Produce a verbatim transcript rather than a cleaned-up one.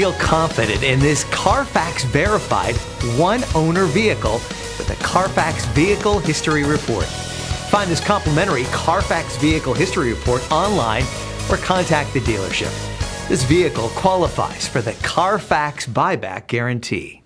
Feel confident in this Carfax verified one-owner vehicle with the Carfax Vehicle History Report. Find this complimentary Carfax Vehicle History Report online or contact the dealership. This vehicle qualifies for the Carfax Buyback Guarantee.